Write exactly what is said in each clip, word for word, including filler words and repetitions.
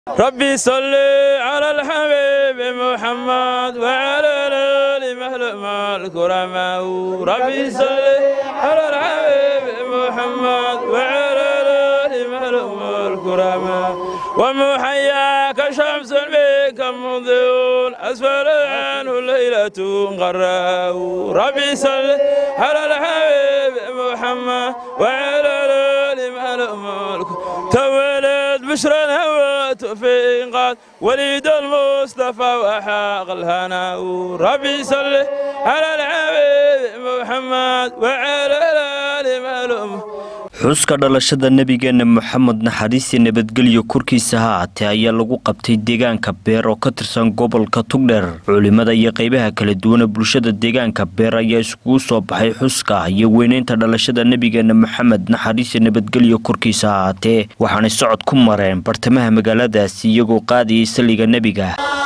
ربي صل على الحبيب محمد وعلى آل مهلما الكرماء ربي صل على الحبيب محمد وعلى آل مهلما الكرماء ومحياك شمس بك مضيء أسفل عنه ليلة غراء ربي صل على الحبيب محمد وعلى آل مهلما تولد بشرى الهوات في إنقاذ وليد المصطفى وحاق الهنا ربي صل على الحبيب محمد وعلى آل مهلما xuska dhalashada nabigeena Maxamed naxariis iyo nabadgelyo korkiisa haatay ayaa lagu qabtay deegaanka Beer oo ka tirsan gobolka Togdheer culimada iyo qaybaha kala duwan bulshada deegaanka Beer ayaa isku soo baxay xuska iyo weynaynta dhalashada nabigeena Maxamed naxariis iyo nabadgelyo korkiisa haatay waxaana socod ku mareen bartamaha magaaladaas iyagoo qaadiyay saliga nabiga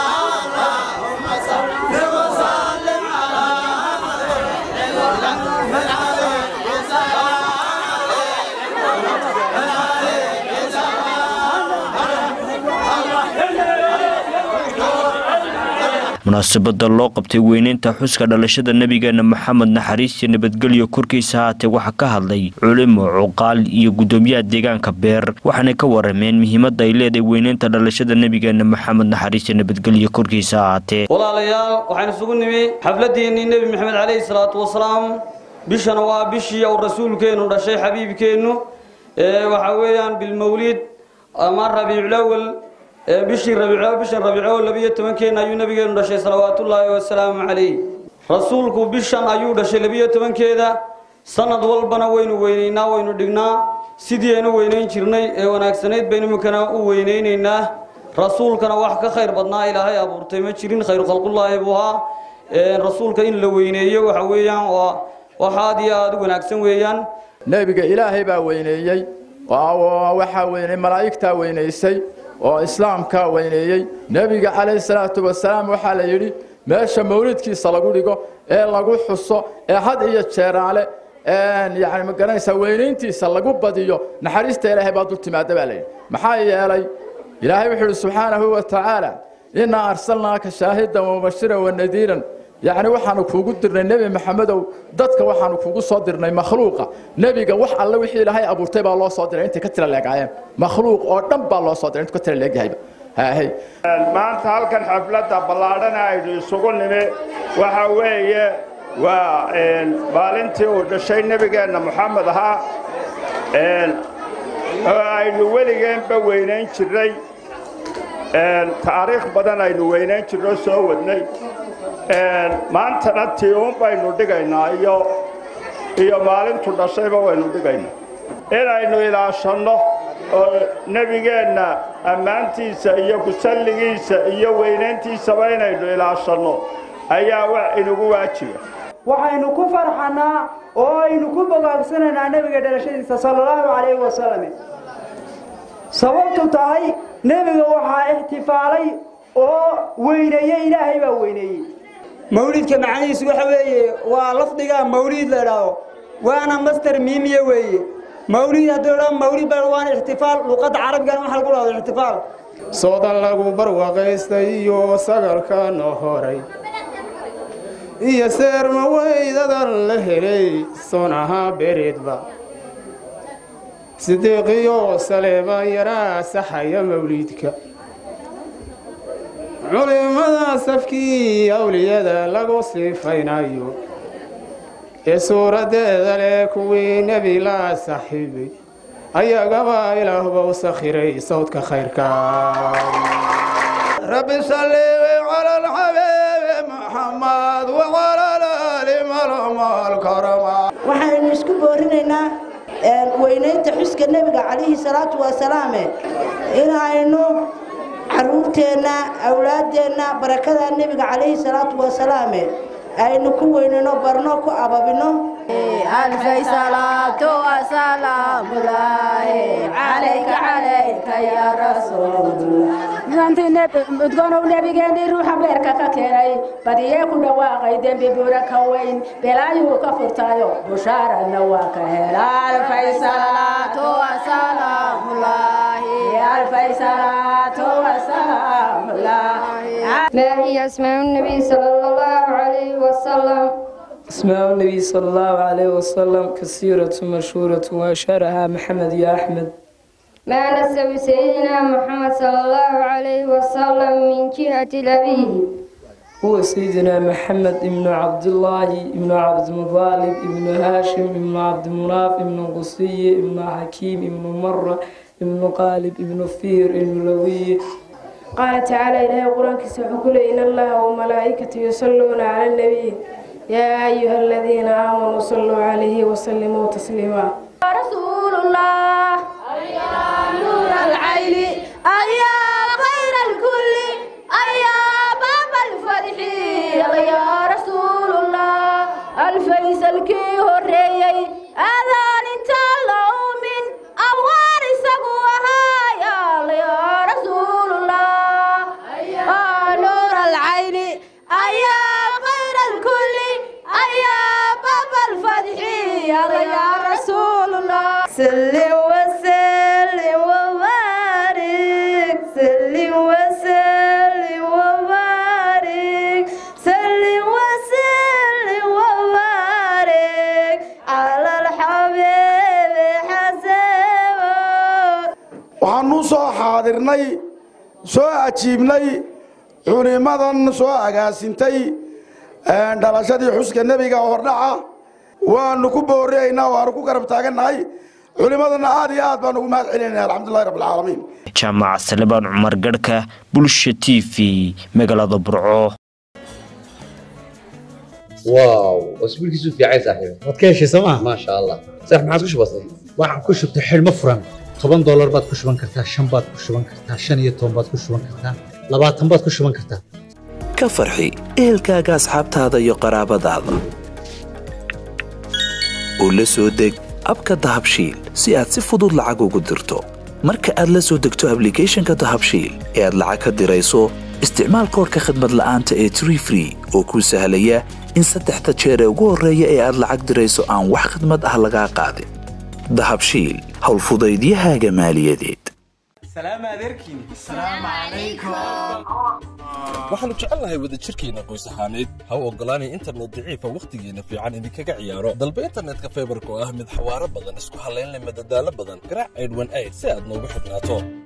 munaasabada loo qabtay weynaynta xuska dhalashada nabigeena Maxamed naxariis iyo nabadgelyo korkiisa haatay waxa ka hadlay culimo cuqaal iyo gudoomiyaha deegaanka Beer waxaana ka warameen muhiimadda ay leedahay weynaynta dhalashada nabigeena Maxamed naxariis iyo nabadgelyo korkiisa haatay walaalayaal waxaan isugu nimi xafladeennii nabi Maxamed calayhi salaatu wasalaam bishana waa bishii uu rasuulkeenu dhashay xabiibkeenu ee waxa weeyaan bil mawlid ama rabiul awwal بشي ربيع بشي ربيع لبيه تمنكين أيو نبي جل رشيد صلوات الله والسلام عليه رسولك بشان أيو رشيد لبيه تمنكيدا سند والبنا وين ويننا وين دقنا سيدينا وينين شرني وناكسنيد بين مكنا وينيننا رسول كان واحد خير بدنا إلهي أبو رتيمة شرين خير خلق الله أبوها رسول كإن لوينيه وحويان وحاديا وناكسن ويان نبي إلهي بوينيه وحوين ملاك وينيسي oo islaamka weyneeyay nabiga kaleey salaatu wasalaam waxa la yiri meesha mawlidkiisa lagu dhigo ee lagu xuso ee had iyo jeeraale ee yaani ma garanaysa weynayntiisa lagu badiyo naxariista Ilaahay baad u timaada baa maxaa yeelay Ilaahay wuxuu subhanahu wa ta'ala inna arsalnaaka shaahidan wa mubashiran wa nadiran يعني waxaanu kuugu dirnay nabi maxamedow dadka waxaanu kuugu soo dirnay makhluuqa nabiga wax alla wixii Ilaahay abuurtay baa loo soo diray inta ka tira leegayeen makhluuq oo dhan baa loo soo diray inta ka tira leegahay hay maanta halkan xafladda ballaadhana ay isugu nime waxa weeye waa een maalintii uu dhashay nabigeena Maxamed ahaa een aynu weligeen ba weynayn jiray een taariikh badan aynu weynayn jiray soo wadnay maanta natii uun baynu dhigaynaa iyo iyo maalintu dhashayba waynu dhigaynaa inaynu ilaashanno oo nabigeena ammaantiisa iyo ku salligiisa iyo weynayntiisaba inaynu ilaashanno ayaa wax inagu waajiba waxaynu ku farxanaa oo aynu ku bogaagsananaa nabiga dhalashadiisa sallallahu calayhi wasallam sababtu tahay nabiga waxaa ihtifaalay oo weyneeyay Ilaahay baa weyneeyay مولد كمعنيس وحوي ولفظها مولد له وأنا مستر ميمية وي مولد هذول مولد بروان احتفال لقد عرب كانوا محل قولوا الاحتفال صوت الله بروا قيستيو سجل كان هوري يسير مويد الهري صنعها بريد با صديقي سليما يرى سحيا مولدك علماء سفكي أولياء لقوا سيفينايو يسورة ذلك نبي لا صاحبي أي قبائل هو سخيري صوتك خيرك ربي صلي على الحبيب محمد وعلى آل مرحبا الكرم وحين نسكبورنا وينين تحسك النبي عليه الصلاة والسلام إلى أنه عروتنا أولادنا بركة النبي عليه الصلاة والسلام أي نكويننا برناكو أبابنا ألف صلاة وسلام الله عليك عليك يا رسول الله أنت نبي تقولوا نبي جندي روح بيرك ككيري بدي يكون واقعي دم ببرك وين بلا يوقف تايو بشارة نواك ألف صلاة وسلام الله ألف صلاة وسلام الله. ما هي أسماء النبي صلى الله عليه وسلم؟ أسماء النبي صلى الله عليه وسلم كثيرة مشهورة وأشهرها محمد يا أحمد. ما نسب سيدنا محمد صلى الله عليه وسلم من جهة أبيه؟ هو سيدنا محمد ابن عبد الله ابن عبد المطلب ابن هاشم ابن عبد مناف ابن قصي ابن حكيم ابن مرة ابن قالب ابن فير ابن لوي. قال تعالى إلى القرآن كسبحكل إن الله وملائكته يصلون على النبي يا أيها الذين آمنوا صلوا عليه وسلموا تسليما. رسول الله يا نور العين يا خير الكل يا باب الفرح يا رسول الله الفيصل كي هريي أذان تلو من أوار سقوها يا رسول الله يا نور العين يا خير الكل يا باب الفرح يا رسول الله. سلم وسلم وبارك سلم وسلم وبارك سلم وسلم وبارك على الحبيب حسن. waxaanu soo xaadirnay soo ajiibnay culimadan soo agaasintay dhalashadii xuska nebiga hordhaca waanu ku boorinaynaa waanu ku garab taagannahay culimadana aad iyo aad baan ugu mahad celinaynaa alxamdulillahi rabbil caalamiin. jaamac salebaan cumar garhka bulsha t v magaalada burco. واو اسبوعك في عايز صاحبي wadkeeshi sama ما شاء الله صح ما عاد كش بسيط waxaan ku shubtay xilmo furan toban dollar baad ku shuban kartaa shan baad ku shuban kartaa shan iyo toban baad ku shuban kartaa labaatan baad ku shuban kartaa ka farxi ehelkaaga asxaabtaada iyo qaraabadaada oo la soo deg abka dahabshiil si aad si fudud lacag ugu dirto marka aad la soo degto applicationka dahabshiil ee aad lacag ka dirayso isticmaal koodka khidmad la'aanta ee tree free oo kuu sahlaya in saddexda jeer ee ugu horreeya ee aad lacag dirayso aan wax khidmad ah lagaa qaadin dahabshiil howlfudaydiyahaaga maaliyadeed. سلام عليكم السلام عليكم waxaanu jecelnahay wada jirkeena qoys ahaaneed ha u ogolaanay internet daciifa waqtigeena fiican idinkaga ciyaaro dalba internetka fiberka oo ah mid xawaaro badan isku halayn leh madadaalo badan garaac eydwan aid si aad noogu xidhnaato